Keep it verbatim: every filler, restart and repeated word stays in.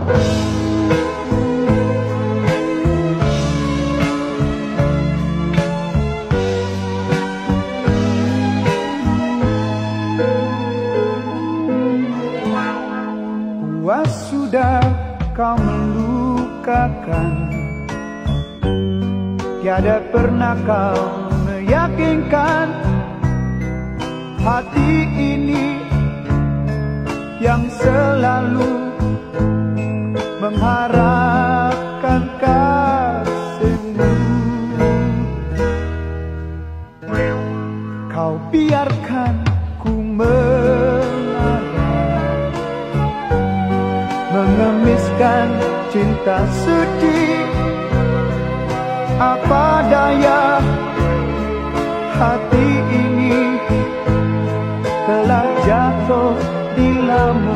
Puas sudah kau melukakan, tiada pernah kau meyakinkan hati ini yang selalu mengharapkan kasihmu. Kau biarkan ku mengarah, mengemiskan cinta sedih. Apa daya, hati ini telah jatuh di lamun